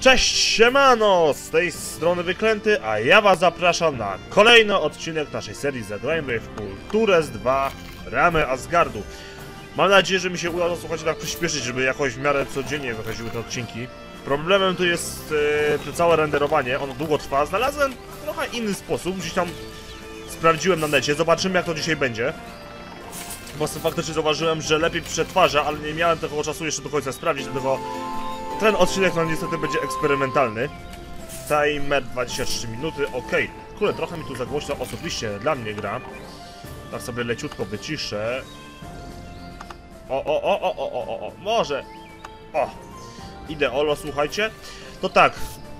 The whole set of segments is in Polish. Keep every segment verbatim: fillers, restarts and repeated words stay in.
Cześć, siemano! Z tej strony Wyklęty, a ja was zapraszam na kolejny odcinek naszej serii Zagrajmy w Kulturę z dwa Ramy Asgardu. Mam nadzieję, że mi się uda, słuchajcie, tak przyspieszyć, żeby jakoś w miarę codziennie wychodziły te odcinki. Problemem tu jest e, to całe renderowanie, ono długo trwa. Znalazłem trochę inny sposób, gdzieś tam sprawdziłem na necie, zobaczymy jak to dzisiaj będzie. Bo faktycznie zauważyłem, że lepiej przetwarza, ale nie miałem tego czasu jeszcze do końca sprawdzić, dlatego ten odcinek no niestety będzie eksperymentalny. Timer dwadzieścia trzy minuty, ok. Kurde, trochę mi tu za głośno osobiście dla mnie gra. Tak sobie leciutko wyciszę. O, o, o, o, o, o, o, o, może. O, ideolo, słuchajcie. To tak.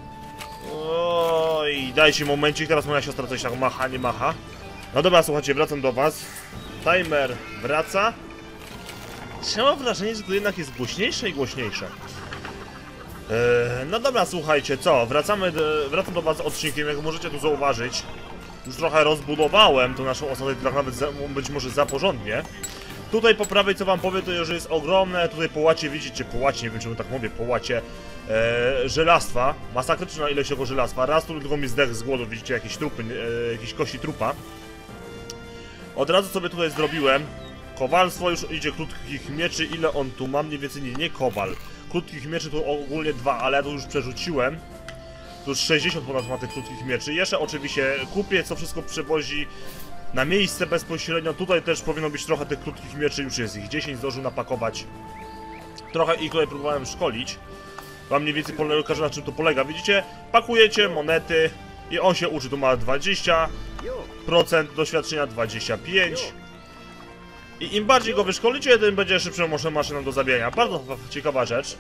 Oj, dajcie momencik, teraz moja siostra coś tak macha, nie macha. No dobra, słuchajcie, wracam do was. Timer wraca. Ja mam wrażenie, że to jednak jest głośniejsze i głośniejsze. Eee, no dobra, słuchajcie, co? Wracamy do, wracam do was z odcinkiem, jak możecie tu zauważyć. Już trochę rozbudowałem tą naszą osadę, tak nawet za, być może za porządnie. Tutaj po prawej, co wam powiem, to już jest ogromne. Tutaj po łacie, widzicie, po łacie, nie wiem czemu tak mówię, po łacie e, żelastwa. Masakryczna ilość tego żelastwa. Raz tu tylko mi zdech z głodu, widzicie, jakieś trupy, e, jakieś kości trupa. Od razu sobie tutaj zrobiłem. Kowalstwo już idzie, krótkich mieczy, ile on tu ma? Mniej więcej nie, nie kowal. Krótkich mieczy tu ogólnie dwa, ale ja to już przerzuciłem. Tu już sześćdziesiąt ponad ma tych krótkich mieczy. Jeszcze oczywiście kupię, co wszystko przewozi na miejsce bezpośrednio. Tutaj też powinno być trochę tych krótkich mieczy, już jest ich dziesięć, zdążył napakować. Trochę ich tutaj próbowałem szkolić. Wam mniej więcej pokażę, na czym to polega. Widzicie? Pakujecie monety i on się uczy. Tu ma dwadzieścia procent doświadczenia, dwadzieścia pięć procent. I im bardziej go wyszkolicie, tym będzie szybszą maszyną do zabijania. Bardzo ciekawa rzecz.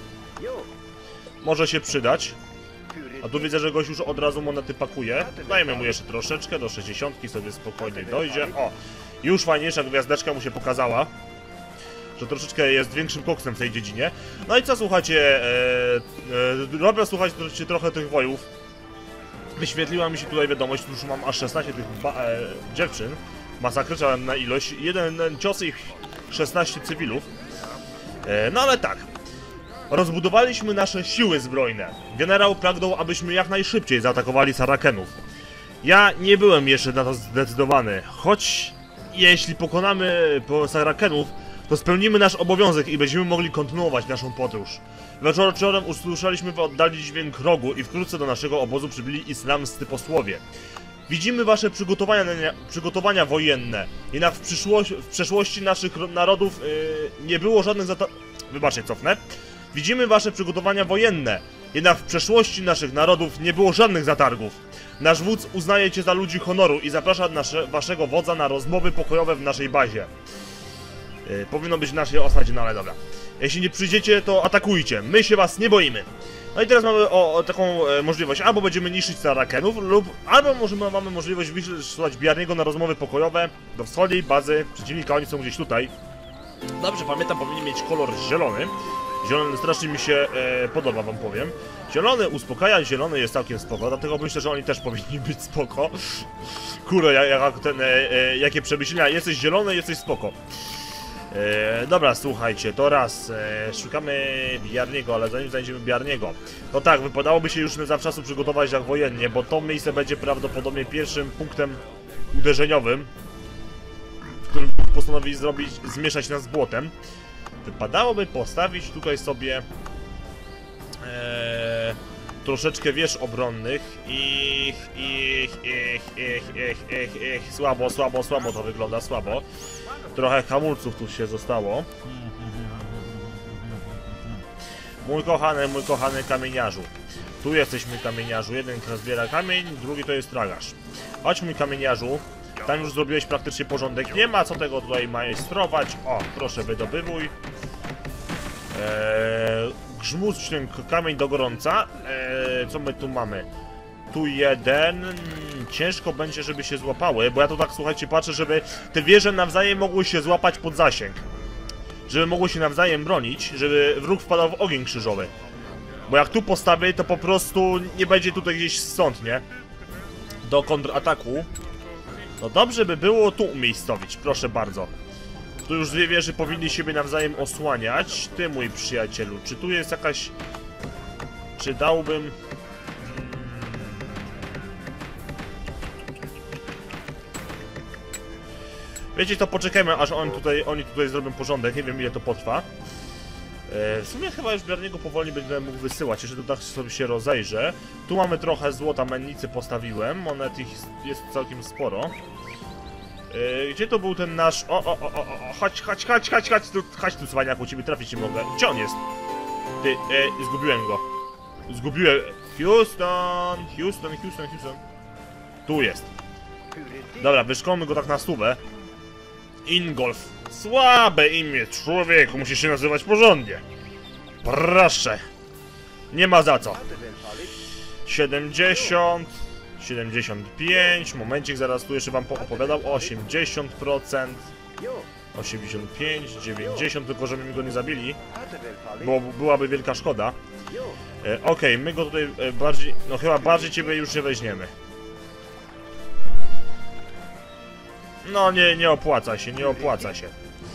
Może się przydać. A tu widzę, że gość już od razu monety pakuje. Dajmy mu jeszcze troszeczkę, do sześćdziesiątki sobie spokojnie dojdzie. O, już fajniejsza gwiazdeczka mu się pokazała. Że troszeczkę jest większym koksem w tej dziedzinie. No i co, słuchajcie, e, e, robię, słuchajcie, trochę tych wojów. Wyświetliła mi się tutaj wiadomość, już mam aż szesnaście tych e, dziewczyn. Masakryczna na ilość, jeden cios i szesnaście cywilów. E, no ale tak. Rozbudowaliśmy nasze siły zbrojne. Generał pragnął, abyśmy jak najszybciej zaatakowali Sarakenów. Ja nie byłem jeszcze na to zdecydowany, choć jeśli pokonamy Sarakenów, to spełnimy nasz obowiązek i będziemy mogli kontynuować naszą podróż. Wieczorem usłyszeliśmy w oddali dźwięk rogu i wkrótce do naszego obozu przybyli islamscy posłowie. Widzimy wasze przygotowania, przygotowania wojenne, jednak w, w przeszłości naszych narodów yy, nie było żadnych zata... Wybaczcie, cofnę. Widzimy wasze przygotowania wojenne, jednak w przeszłości naszych narodów nie było żadnych zatargów. Nasz wódz uznaje cię za ludzi honoru i zaprasza nasze, waszego wodza na rozmowy pokojowe w naszej bazie. Yy, powinno być w naszej osadzie, no ale dobra. Jeśli nie przyjdziecie, to atakujcie, my się was nie boimy. No i teraz mamy o, o taką e, możliwość, albo będziemy niszczyć Sarakenów, lub albo możemy, mamy możliwość wysłać Bjarniego na rozmowy pokojowe do wschodniej bazy przeciwnika, oni są gdzieś tutaj. Dobrze pamiętam, powinni mieć kolor zielony. Zielony strasznie mi się e, podoba, wam powiem. Zielony uspokaja, zielony jest całkiem spoko, dlatego myślę, że oni też powinni być spoko. Kurde, jak, ten, e, e, jakie przemyślenia, jesteś zielony, jesteś spoko. E, dobra, słuchajcie, to raz e, szukamy Bjarniego, ale zanim znajdziemy Bjarniego, to tak, wypadałoby się już zawczasu przygotować jak wojennie, bo to miejsce będzie prawdopodobnie pierwszym punktem uderzeniowym, w którym postanowi zrobić, zmieszać nas z błotem. Wypadałoby postawić tutaj sobie e, troszeczkę wież obronnych. Ich, ich, ich, ich, ich, ich, ich, słabo, słabo, słabo to wygląda, słabo. Trochę hamulców tu się zostało. Mój kochany, mój kochany kamieniarzu. Tu jesteśmy, kamieniarzu. Jeden zbiera kamień, drugi to jest tragarz. Chodź, mój kamieniarzu. Tam już zrobiłeś praktycznie porządek. Nie ma co tego tutaj majstrować. O, proszę, wydobywuj. Eee, grzmód, kamień do gorąca. Eee, co my tu mamy? Tu jeden. Ciężko będzie, żeby się złapały, bo ja tu tak, słuchajcie, patrzę, żeby te wieże nawzajem mogły się złapać pod zasięg. Żeby mogły się nawzajem bronić, żeby wróg wpadał w ogień krzyżowy. Bo jak tu postawię, to po prostu nie będzie tutaj gdzieś stąd, nie? Do kontrataku. No dobrze by było tu umiejscowić, proszę bardzo. Tu już dwie wieże powinny siebie nawzajem osłaniać. Ty, mój przyjacielu, czy tu jest jakaś Czy dałbym... Wiecie, to poczekajmy, aż on tutaj, oni tutaj zrobią porządek, nie wiem ile to potrwa. E, w sumie chyba już Bjarniego powoli będę mógł wysyłać, jeszcze tak sobie się rozejrzę. Tu mamy trochę złota, mennicy postawiłem, monet ich jest całkiem sporo. E, gdzie to był ten nasz... O, o, o, o, o, chodź, chodź, chodź, chodź, chodź tu, chodź tu, cwaniaku, ciebie trafić nie mogę. Gdzie on jest? Ty, e, zgubiłem go. Zgubiłem... Houston, Houston, Houston, Houston. Tu jest. Dobra, wyszkolmy go tak na stówę. Ingolf. Słabe imię, człowieku, musi się nazywać porządnie. Proszę. Nie ma za co. siedemdziesiąt, siedemdziesiąt pięć, momencik, zaraz tu jeszcze wam opowiadał. osiemdziesiąt procent, osiemdziesiąt pięć, dziewięćdziesiąt, tylko żeby mi go nie zabili, bo byłaby wielka szkoda. E, Okej, okay, my go tutaj e, bardziej, no chyba bardziej ciebie już nie weźmiemy. No nie, nie opłaca się, nie opłaca się. Eee,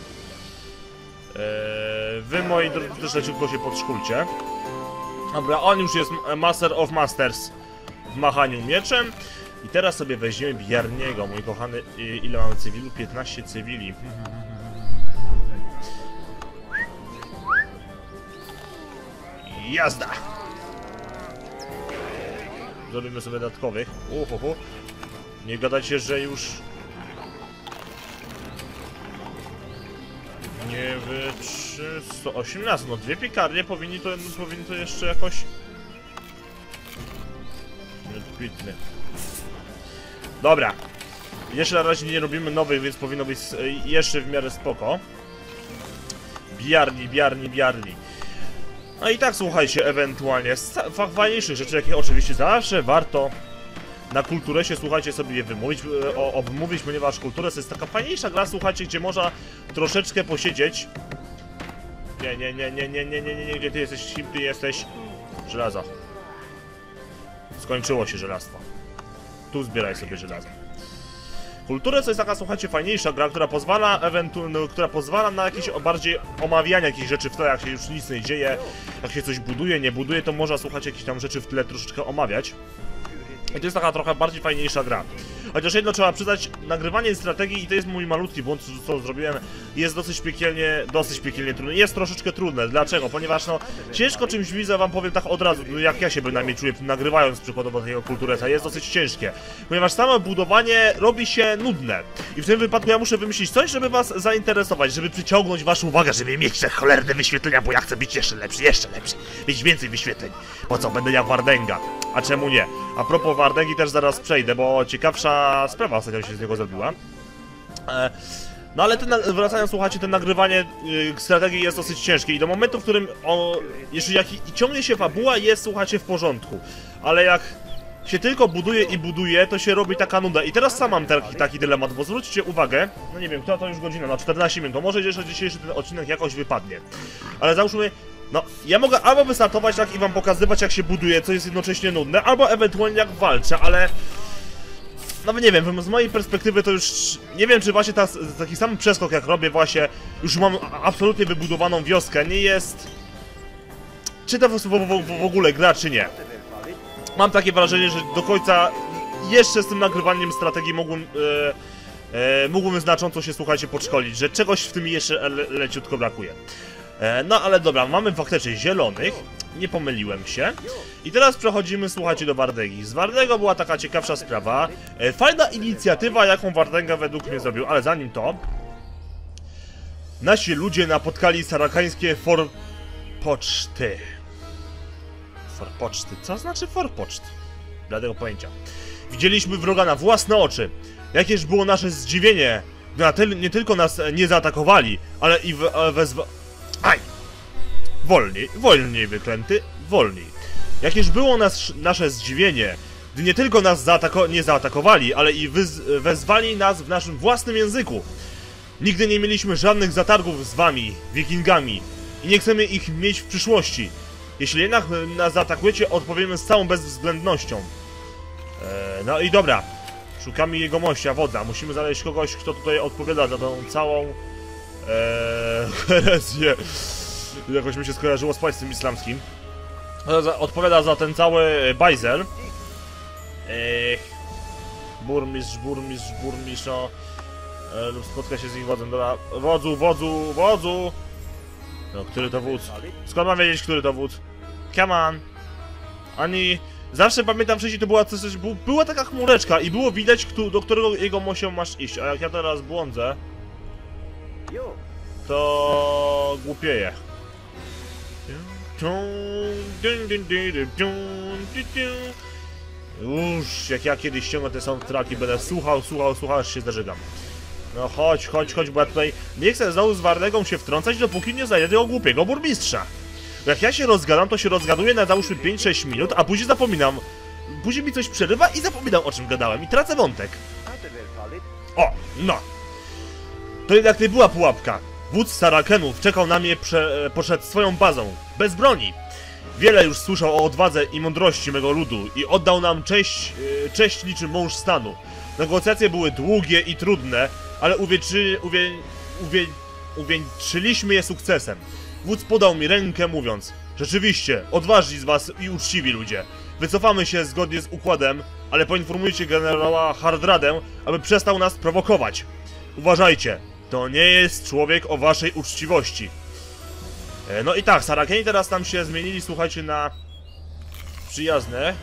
wy, moi drodzy, też leciutko się podszkulcie. Dobra, on już jest Master of Masters w machaniu mieczem. I teraz sobie weźmiemy Bjarniego, mój kochany. Ile mamy cywilu? piętnaście cywili. Jazda! Zrobimy sobie dodatkowych. Uhuhu. Nie gadajcie, że już... Nie wytrzy... sto osiemnaście, no dwie piekarnie powinni to, powinni to jeszcze jakoś... Bitny. Dobra. Jeszcze na razie nie robimy nowych, więc powinno być jeszcze w miarę spoko. Bjarni, Bjarni, Bjarni. No i tak, słuchajcie, ewentualnie z fajniejszych rzeczy, jakie oczywiście zawsze warto na kulturę się, słuchajcie, sobie je wymówić, o, obmówić, ponieważ kultura to jest taka fajniejsza gra, słuchajcie, gdzie można troszeczkę posiedzieć. Nie, nie, nie, nie, nie, nie, nie, nie, nie, gdzie ty jesteś, kim ty jesteś? Żelazo. Skończyło się żelastwo. Tu zbieraj sobie żelazo. Kultura to jest taka, słuchajcie, fajniejsza gra, która pozwala ewentualnie, która pozwala na jakieś bardziej omawianie jakichś rzeczy w tle, jak się już nic nie dzieje, jak się coś buduje, nie buduje, to można, słuchajcie, jakieś tam rzeczy w tle troszeczkę omawiać. I to jest taka trochę bardziej fajniejsza gra. Chociaż jedno trzeba przyznać, nagrywanie strategii, i to jest mój malutki błąd, co zrobiłem, jest dosyć piekielnie, dosyć piekielnie trudne. Jest troszeczkę trudne. Dlaczego? Ponieważ no, ciężko czymś widzę, wam powiem tak od razu, jak ja się bynajmniej czuję, nagrywając przykładowo takiego kultureta, jest dosyć ciężkie. Ponieważ samo budowanie robi się nudne. I w tym wypadku ja muszę wymyślić coś, żeby was zainteresować, żeby przyciągnąć waszą uwagę, żeby mieć te cholerne wyświetlenia, bo ja chcę być jeszcze lepszy, jeszcze lepszy, mieć więcej wyświetleń. Po co? Będę jak Wardenga. A czemu nie? A propos Wardęgi też zaraz przejdę, bo ciekawsza sprawa ostatnio się z niego zrobiła. E, no ale ten, wracając, słuchajcie, to nagrywanie y, strategii jest dosyć ciężkie i do momentu, w którym o, jeśli jak i ciągnie się fabuła, jest, słuchajcie, w porządku. Ale jak się tylko buduje i buduje, to się robi taka nuda. I teraz sam mam taki, taki dylemat, bo zwróćcie uwagę, no nie wiem, która to już godzina, na czternaście minut, to może jeszcze dzisiejszy ten odcinek jakoś wypadnie. Ale załóżmy, no, ja mogę albo wystartować tak i wam pokazywać, jak się buduje, co jest jednocześnie nudne, albo ewentualnie jak walczę, ale... Nawet nie wiem, z mojej perspektywy to już... Nie wiem, czy właśnie ta, taki sam przeskok, jak robię właśnie, już mam absolutnie wybudowaną wioskę, nie jest... Czy to w, w, w, w ogóle gra, czy nie. Mam takie wrażenie, że do końca jeszcze z tym nagrywaniem strategii mógłbym... E, e, mógłbym znacząco się, słuchajcie, podszkolić, że czegoś w tym jeszcze le, leciutko brakuje. No ale dobra, mamy faktycznie zielonych, nie pomyliłem się. I teraz przechodzimy, słuchajcie, do Wardęgi. Z Wardęgą była taka ciekawsza sprawa. Fajna inicjatywa, jaką Wardęga według mnie zrobił, ale zanim to... Nasi ludzie napotkali sarakańskie forpoczty. Forpoczty? Co znaczy forpoczt? Bladego pojęcia. Widzieliśmy wroga na własne oczy. Jakież było nasze zdziwienie, gdy nie tylko nas nie zaatakowali, ale i wezwa... Aj! Wolniej, wolniej, wyklęty, wolniej. Jakież było nas, nasze zdziwienie, gdy nie tylko nas zaatako nie zaatakowali, ale i wezwali nas w naszym własnym języku. Nigdy nie mieliśmy żadnych zatargów z wami, wikingami, i nie chcemy ich mieć w przyszłości. Jeśli jednak nas zaatakujecie, odpowiemy z całą bezwzględnością. Eee, no i dobra. Szukamy jegomościa, wodza. Musimy znaleźć kogoś, kto tutaj odpowiada za tą całą... Eee, herezję. Jakoś mi się skojarzyło z państwem islamskim. odpowiada za ten cały bajzel. Ech, burmistrz, burmistrz, burmistrz, no, e, lub spotka się z ich wodzem. Dobra, wodzu, wodzu, wodzu! No, który to wódz? Skąd mam wiedzieć, który to wódz? Come on! Ani... Zawsze pamiętam wcześniej, to była coś, była taka chmureczka i było widać, do którego jego mosią masz iść. A jak ja teraz błądzę, to głupieję. Już, jak ja kiedyś ściągnę te soundtracki, będę słuchał, słuchał, słuchał, aż się zażygam. No chodź, chodź, chodź, bo ja tutaj nie chcę znowu z Warnegą się wtrącać, dopóki nie znajdę tego głupiego burmistrza. Bo jak ja się rozgadam, to się rozgaduję na załóżmy pięć sześć minut, a później zapominam. Później mi coś przerywa i zapominam, o czym gadałem i tracę wątek. O, no. To jednak nie była pułapka. Wódz Sarakenów czekał na mnie prze, przed swoją bazą, bez broni. Wiele już słyszał o odwadze i mądrości mego ludu i oddał nam cześć, cześć niczym mąż stanu. Negocjacje były długie i trudne, ale uwieńczy, uwię, uwię, uwieńczyliśmy je sukcesem. Wódz podał mi rękę mówiąc: rzeczywiście, odważni z was i uczciwi ludzie. Wycofamy się zgodnie z układem, ale poinformujcie generała Hardradę, aby przestał nas prowokować. Uważajcie, to nie jest człowiek o waszej uczciwości. E, no i tak, Sarakeni teraz tam się zmienili, słuchajcie, na przyjazne.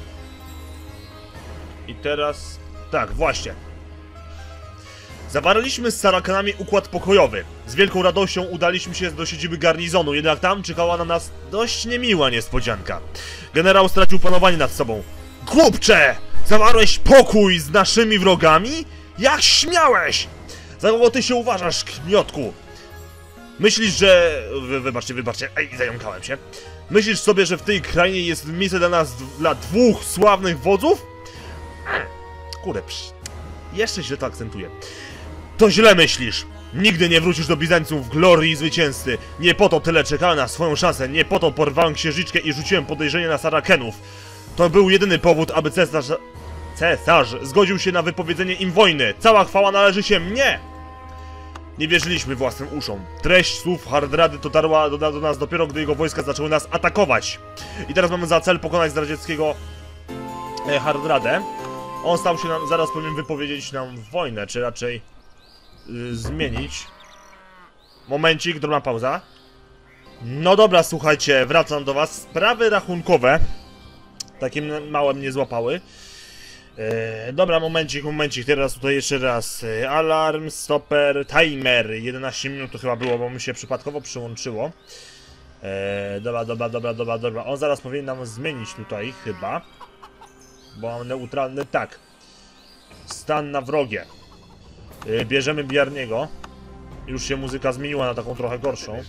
I teraz... tak, właśnie. Zawarliśmy z Sarakenami układ pokojowy. Z wielką radością udaliśmy się do siedziby garnizonu, jednak tam czekała na nas dość niemiła niespodzianka. Generał stracił panowanie nad sobą. Głupcze! Zawarłeś pokój z naszymi wrogami? Jak śmiałeś! Za kogo ty się uważasz, kmiotku? Myślisz, że... Wy, wybaczcie, wybaczcie, ej, zająkałem się. Myślisz sobie, że w tej krainie jest miejsce dla nas, dla dwóch sławnych wodzów? Kurde, psz. Jeszcze źle to akcentuję. To źle myślisz. Nigdy nie wrócisz do Bizancjum w glorii zwycięzcy. Nie po to tyle czekałem na swoją szansę, nie po to porwałem księżniczkę i rzuciłem podejrzenie na Sarakenów. To był jedyny powód, aby cesarz... Cesarz zgodził się na wypowiedzenie im wojny. Cała chwała należy się mnie! Nie wierzyliśmy własnym uszom. Treść słów Hardrady dotarła do, do nas dopiero, gdy jego wojska zaczęły nas atakować. I teraz mamy za cel pokonać zdradzieckiego e, Hardradę. On stał się nam, zaraz powinien wypowiedzieć nam wojnę, czy raczej yy, zmienić. Momencik, drobna pauza. No dobra, słuchajcie, wracam do was. Sprawy rachunkowe takie małe mnie złapały. Yy, dobra, momencik, momencik, teraz tutaj jeszcze raz. Yy, alarm, stopper, timer. jedenaście minut to chyba było, bo mi się przypadkowo przyłączyło. Yy, dobra, dobra, dobra, dobra, dobra. On zaraz powinien nam zmienić tutaj chyba. Bo mam neutralny, tak. Stan na wrogie. Yy, bierzemy Bjarniego. Już się muzyka zmieniła na taką trochę gorszą.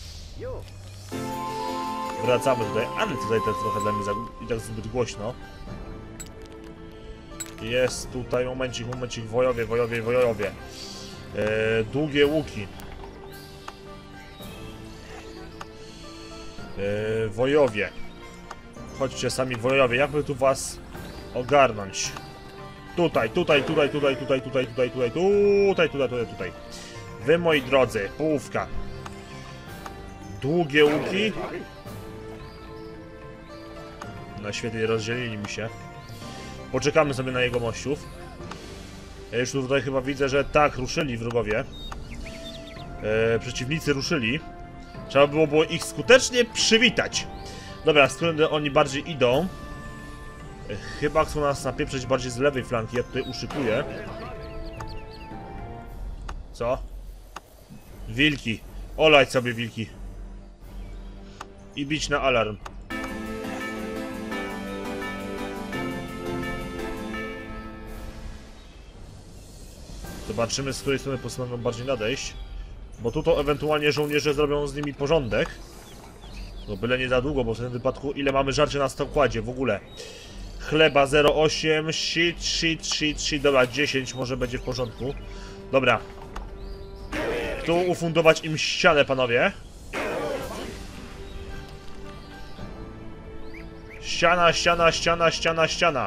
Wracamy tutaj, ale tutaj też trochę dla mnie za... i tak zbyt głośno. Jest tutaj, momencik, momencik, wojowie, wojowie, wojowie. Yy, długie łuki. Yy, wojowie. Chodźcie sami wojowie, jakby tu was ogarnąć. Tutaj, tutaj, tutaj, tutaj, tutaj, tutaj, tutaj, tutaj, tutaj, tutaj, tutaj, tutaj. Wy, moi drodzy, połówka. Długie łuki. No świetnie, rozdzielili mi się. Poczekamy sobie na jego mościów. Ja już tutaj chyba widzę, że tak, ruszyli wrogowie. E, przeciwnicy ruszyli. Trzeba było, było ich skutecznie przywitać. Dobra, z którym oni bardziej idą. E, chyba chcą nas napieprzeć bardziej z lewej flanki, ja tutaj uszykuję. Co? Wilki. Olać sobie wilki. I bić na alarm. Zobaczymy, z której strony postanowią bardziej nadejść. Bo tu to ewentualnie żołnierze zrobią z nimi porządek. No byle nie za długo, bo w tym wypadku ile mamy żarcia na stokładzie w ogóle. Chleba zero przecinek osiem, shit, shit, shit, shit, dobra, dziesięć może będzie w porządku. Dobra. Tu ufundować im ścianę, panowie. Ściana, ściana, ściana, ściana, ściana.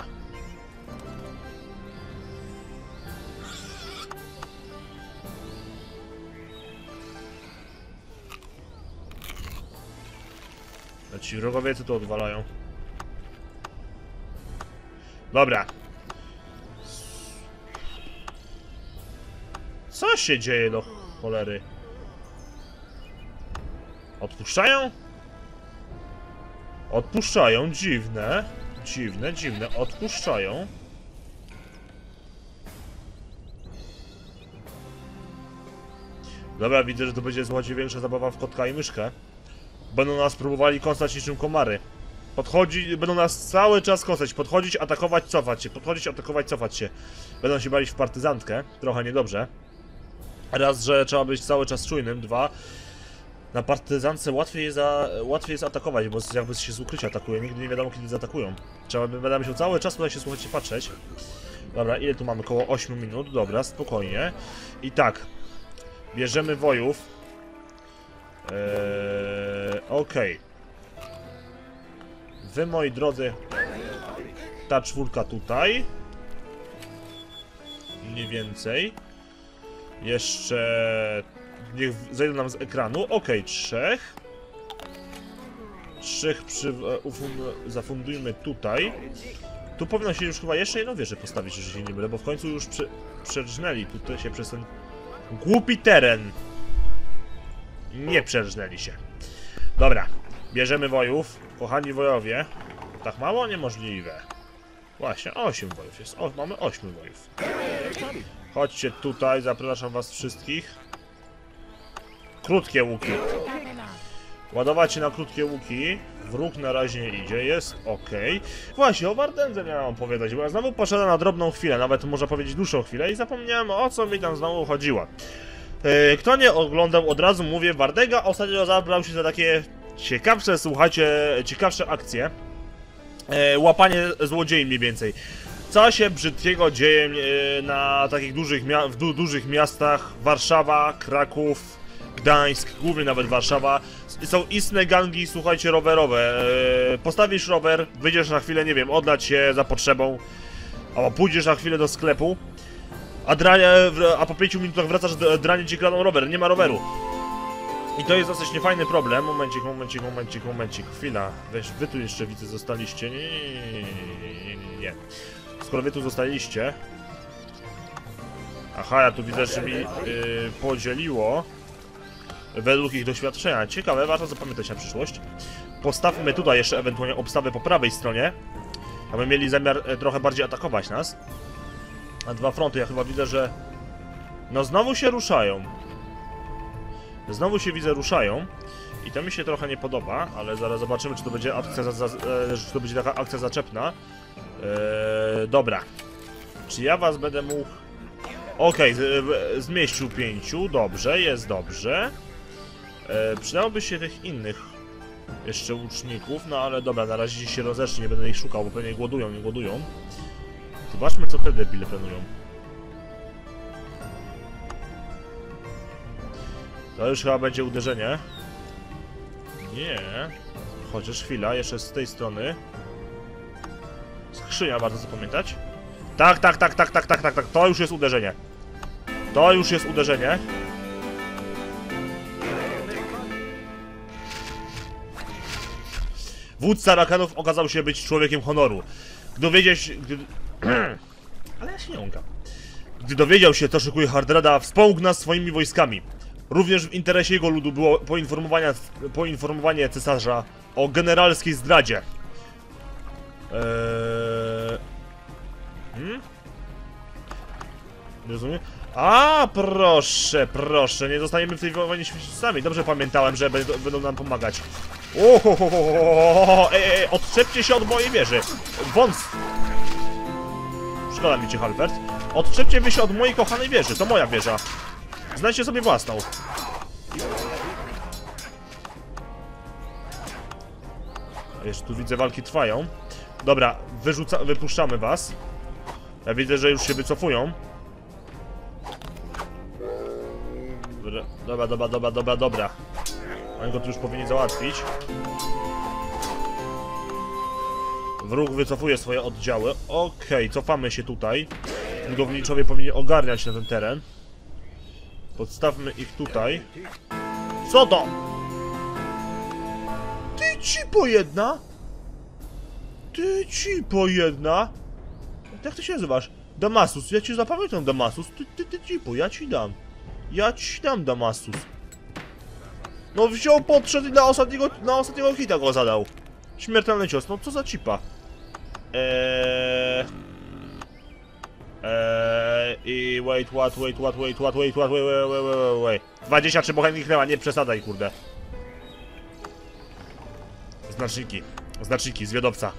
Ci wrogowie co tu odwalają? Dobra. Co się dzieje do cholery? Odpuszczają? Odpuszczają, dziwne. Dziwne, dziwne, odpuszczają. Dobra, widzę, że to będzie, słuchajcie, większa zabawa w kotka i myszkę. Będą nas próbowali kąsać niczym komary. Podchodzi, będą nas cały czas kąsać, podchodzić, atakować, cofać się, podchodzić, atakować, cofać się. Będą się bawić w partyzantkę, trochę niedobrze. Raz, że trzeba być cały czas czujnym, dwa, na partyzance łatwiej jest, za, łatwiej jest atakować, bo jakby się z ukrycia atakuje, nigdy nie wiadomo kiedy zaatakują. Trzeba by będę musiał cały czas tutaj się, słuchajcie, patrzeć. Dobra, ile tu mamy? Około ośmiu minut, dobra, spokojnie. I tak, bierzemy wojów. Eee, Okej. Okay. Wy, moi drodzy, ta czwórka tutaj. Mniej więcej. Jeszcze... Niech zejdą nam z ekranu. Okej, okay, trzech. Trzech przy... zafundujmy tutaj. Tu powinno się już chyba jeszcze jedną wieżę postawić, że się nie mylę, bo w końcu już prze... przerżnęli tutaj się przez ten głupi teren. Nie przerżnęli się. Dobra, bierzemy wojów. Kochani wojowie. Tak mało? Niemożliwe. Właśnie, osiem wojów jest. O, mamy ośmiu wojów. Chodźcie tutaj, zapraszam was wszystkich. Krótkie łuki. Ładować się na krótkie łuki. Wróg na razie nie idzie, jest ok. Właśnie, o Wardędze miałem opowiadać, bo ja znowu poszedłem na drobną chwilę, nawet można powiedzieć dłuższą chwilę i zapomniałem, o co mi tam znowu chodziło. Kto nie oglądał, od razu mówię, Wardęga ostatnio zabrał się za takie ciekawsze, słuchajcie, ciekawsze akcje. Łapanie złodziei mniej więcej. Co się brzydkiego dzieje na takich dużych, w du dużych miastach? Warszawa, Kraków, Gdańsk, głównie nawet Warszawa. Są istne gangi, słuchajcie, rowerowe. Postawisz rower, wyjdziesz na chwilę, nie wiem, odlać się za potrzebą, albo pójdziesz na chwilę do sklepu, a, dranie, a po pięciu minutach wracasz, dranie ci kradną rower, nie ma roweru. I to jest dosyć niefajny problem. Momencik, momencik, momencik, momencik, chwila. Weź, wy tu jeszcze widzę zostaliście. Nie, nie, nie, nie, nie. Skoro wy tu zostaliście. Aha, ja tu widzę, że mi yy, podzieliło według ich doświadczenia. Ciekawe, warto zapamiętać na przyszłość. Postawmy tutaj jeszcze ewentualnie obstawę po prawej stronie, aby mieli zamiar e, trochę bardziej atakować nas. Na dwa fronty, ja chyba widzę, że... No znowu się ruszają. Znowu się widzę ruszają. I to mi się trochę nie podoba, ale zaraz zobaczymy, czy to będzie akcja, za, za, e, czy to będzie taka akcja zaczepna. E, dobra. Czy ja was będę mógł... Okej, okay, zmieścił pięciu, dobrze, jest dobrze. E, przydałoby się tych innych jeszcze łuczników, no ale dobra, na razie się rozeszli, nie będę ich szukał, bo pewnie głodują, nie głodują. Zobaczmy, co te debile planują. To już chyba będzie uderzenie. Nie. Chociaż chwila, jeszcze z tej strony. Skrzynia, warto zapamiętać. Tak, tak, tak, tak, tak, tak, tak, tak. To już jest uderzenie. To już jest uderzenie. Wódca Rakanów okazał się być człowiekiem honoru. Gdy dowiedział się... Gdy... Ale ja się nie jąkam. Gdy dowiedział się, co szykuje Hardrada, wspomógł nas swoimi wojskami. Również w interesie jego ludu było poinformowanie, poinformowanie cesarza o generalskiej zdradzie. Eee... Hmm? Nie rozumiem? A, proszę, proszę, nie zostaniemy w tej wojnie sami. Dobrze pamiętałem, że będą, będą nam pomagać. Ohohoho, ej, ej, odczepcie się od mojej wieży. Wąs. Szkoda mi cię, Halbert. Odczepcie wy się od mojej kochanej wieży, to moja wieża. Znajdźcie sobie własną. Jeszcze tu widzę, walki trwają. Dobra, wyrzuca, wypuszczamy was. Ja widzę, że już się wycofują. Dobra, dobra, dobra, dobra, dobra. Oni go tu już powinni załatwić. Wróg wycofuje swoje oddziały. Okej, okay, cofamy się tutaj. Budowniczowie powinni ogarniać na ten teren. Podstawmy ich tutaj. Co to? Ty ci po jedna? Ty ci po jedna? Jak ty się nazywasz? Damasus, ja ci zapamiętam Damasus. Ty, ty, ty, cipu, ja ci dam. Ja ci dam Damasus. No wziął, podszedł i na ostatniego, na ostatniego hita go zadał. Śmiertelny cios, no co za cipa. Eee... Eee... I wait, what, wait, what, wait, what, wait, what, wait, wait, wait, wait, wait. dwadzieścia trzy bochętnych kliknęła, nie przesadaj, kurde. Znaczniki. Znaczniki, zwiadowca.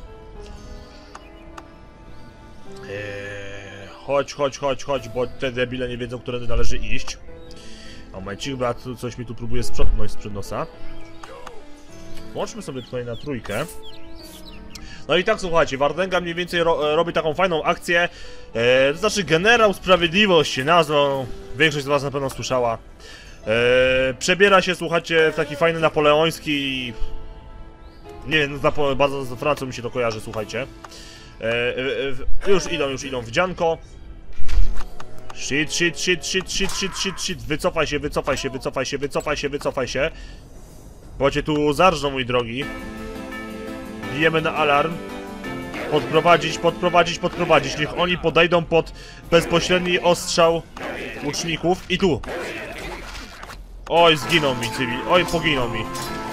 Eee... Chodź, chodź, chodź, chodź, bo te debile nie wiedzą, którędy należy iść. O, momencik, brat, coś mi tu próbuje sprzątnąć sprzed nosa. Włączmy sobie tutaj na trójkę. No i tak, słuchajcie, Wardęga mniej więcej ro robi taką fajną akcję. E, to znaczy Generał Sprawiedliwość nazwą, większość z was na pewno słyszała. E, przebiera się, słuchajcie, w taki fajny napoleoński... Nie wiem, bardzo z Francją mi się to kojarzy, słuchajcie. E, e, już idą, już idą w dzianko. Shit, shit, shit, shit, shit, shit, shit, shit. Wycofaj się, wycofaj się, wycofaj się, wycofaj się, wycofaj się. Bo cię tu zarżną, mój drogi. Bijemy na alarm. Podprowadzić, podprowadzić, podprowadzić. Niech oni podejdą pod bezpośredni ostrzał łuczników. I tu. Oj, zginął mi cywil. Oj, poginął mi.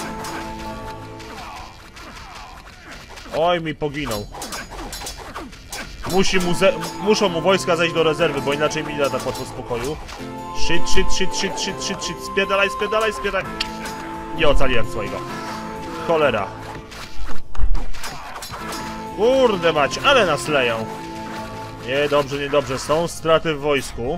Oj, mi poginął. Musi mu ze muszą mu wojska zejść do rezerwy, bo inaczej mi da tak łatwo spokoju. Shit, shit, shit, shit, shit, shit, shit. Spiedalaj, spiedalaj, spiedalaj. Nie ocaliłem swojego. Cholera. Kurde mać, ale nas leją. Niedobrze, niedobrze. Są straty w wojsku.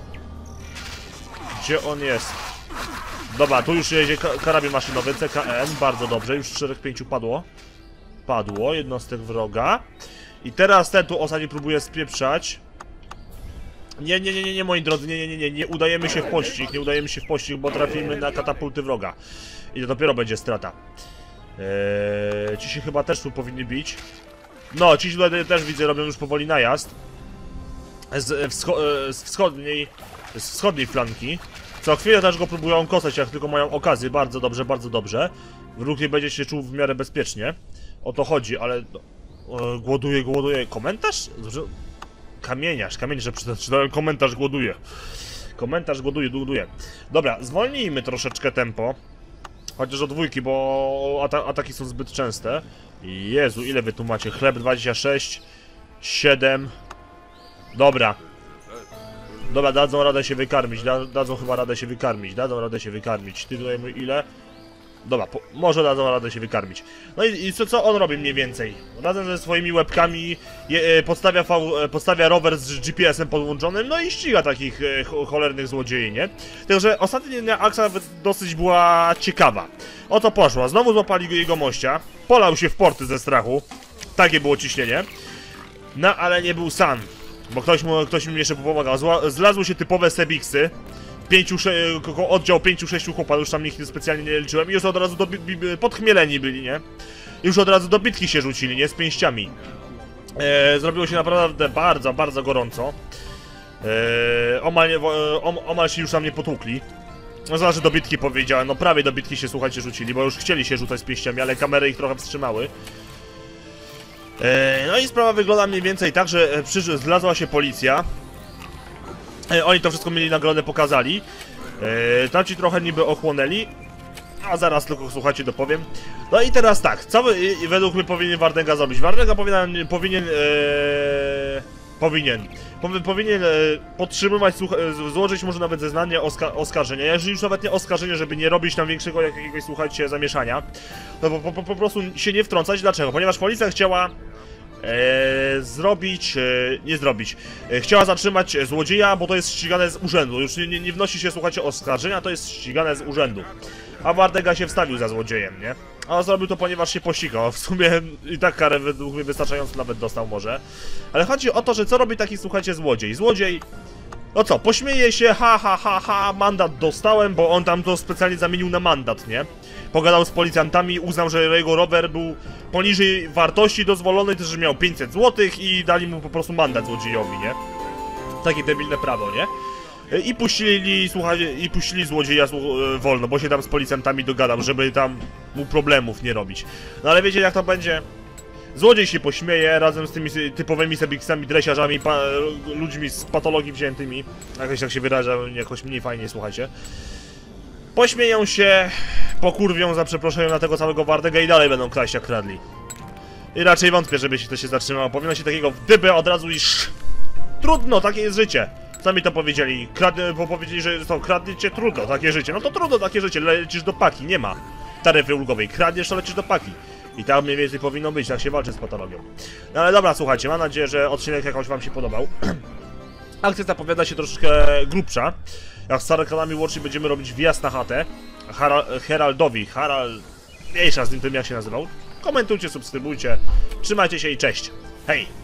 Gdzie on jest? Dobra, tu już jedzie karabin maszynowy, C K N. Bardzo dobrze, już czterech pięciu padło. Padło, jednostek wroga. I teraz ten tu ostatni próbuje spieprzać. Nie, nie, nie, nie, nie, moi drodzy, nie, nie, nie, nie, nie udajemy się w pościg, nie udajemy się w pościg, bo trafimy na katapulty wroga. I to dopiero będzie strata. Eee, ci się chyba też tu powinni bić. No, ci tutaj też widzę, robią już powoli najazd. Z, wscho z wschodniej, z wschodniej flanki. Co chwilę też go próbują kosać, jak tylko mają okazję. Bardzo dobrze, bardzo dobrze. Wróg nie będzie się czuł w miarę bezpiecznie. O to chodzi, ale... No, głoduje, głoduje. Komentarz? Kamieniarz, kamieniarz, przeczytałem komentarz, głoduje. Komentarz, głoduje, głoduje. Dobra, zwolnijmy troszeczkę tempo. Chociaż o dwójki, bo ata ataki są zbyt częste. Jezu, ile wy tu macie? Chleb dwadzieścia sześć, siedem. Dobra. Dobra, dadzą radę się wykarmić, da dadzą chyba radę się wykarmić, dadzą radę się wykarmić. Ty tutaj ile? Dobra, po, może dadzą radę się wykarmić. No i, i co, co on robi mniej więcej? Razem ze swoimi łebkami je, e, podstawia, v, e, podstawia rower z G P S-em podłączonym, no i ściga takich e, cholernych złodziei, nie? Tylko, że ostatnia akcja dosyć była ciekawa. O to poszła, znowu złapali jego mościa, polał się w porty ze strachu. Takie było ciśnienie. No, ale nie był sam, bo ktoś mu, ktoś mi jeszcze pomagał. Zła, zlazły się typowe sebiksy. Pięciu, oddział pięciu, sześciu chłopaków, już tam ich specjalnie nie liczyłem i już od razu do, podchmieleni byli, nie? Już od razu do bitki się rzucili, nie? Z pięściami. E, zrobiło się naprawdę bardzo, bardzo gorąco. E, omal, nie, om, omal się już tam nie potłukli. No znaczy do bitki powiedziałem, no prawie do bitki się, słuchajcie, rzucili, bo już chcieli się rzucać z pięściami, ale kamery ich trochę wstrzymały. E, no i sprawa wygląda mniej więcej tak, że przy, zlazła się policja. Oni to wszystko mieli nagrodę, pokazali. Eee, tamci trochę niby ochłonęli. A zaraz tylko, słuchajcie, dopowiem. No i teraz tak, co by, i, według mnie powinien Wardęga zrobić? Wardęga powinien, powinien, ee, powinien, powi, powinien e, podtrzymywać, słucha, złożyć może nawet zeznanie oska, oskarżenia. Jeżeli już nawet nie oskarżenie, żeby nie robić tam większego jakiegoś, słuchajcie, zamieszania, to po, po, po prostu się nie wtrącać. Dlaczego? Ponieważ policja chciała E, zrobić, e, nie zrobić. E, chciała zatrzymać złodzieja, bo to jest ścigane z urzędu. Już nie, nie, nie wnosi się, słuchajcie, oskarżenia, to jest ścigane z urzędu. A Wardęga się wstawił za złodziejem, nie? A zrobił to, ponieważ się posikał. W sumie i tak karę według mnie wystarczająco nawet dostał może. Ale chodzi o to, że co robi taki, słuchajcie, złodziej? Złodziej... No co, pośmieje się, ha, ha, ha, ha, mandat dostałem, bo on tam to specjalnie zamienił na mandat, nie? Pogadał z policjantami, uznał, że jego rower był poniżej wartości dozwolonej, też że miał pięćset złotych i dali mu po prostu mandat złodziejowi, nie? Takie debilne prawo, nie? I puścili, słuchajcie, i puścili złodzieja wolno, bo się tam z policjantami dogadał, żeby tam mu problemów nie robić. No ale wiecie, jak to będzie? Złodziej się pośmieje razem z tymi typowymi sebiksami, dresiarzami, pa, ludźmi z patologii wziętymi. Jakoś tak się wyraża, jakoś mniej fajnie, słuchajcie. Pośmieją się, pokurwią za przeproszeniem na tego całego Wardega i dalej będą kraść jak kradli. I raczej wątpię, żeby się to się zatrzymało. Powinno się takiego w dybę od razu iż... Trudno, takie jest życie. Sami to powiedzieli. Krad... Bo powiedzieli, że to kradniecie, trudno, takie życie. No to trudno, takie życie. Lecisz do paki, nie ma taryfy ulgowej. Kradniesz, to lecisz do paki. I tak mniej więcej powinno być, tak się walczy z patologią. No ale dobra, słuchajcie, mam nadzieję, że odcinek jakoś wam się podobał. Akcja zapowiada się troszeczkę grubsza. Jak z Sarakranami Łącznie będziemy robić wjazd na chatę Hara Heraldowi. Harald... Mniejsza z nim tym, jak się nazywał. Komentujcie, subskrybujcie. Trzymajcie się i cześć. Hej!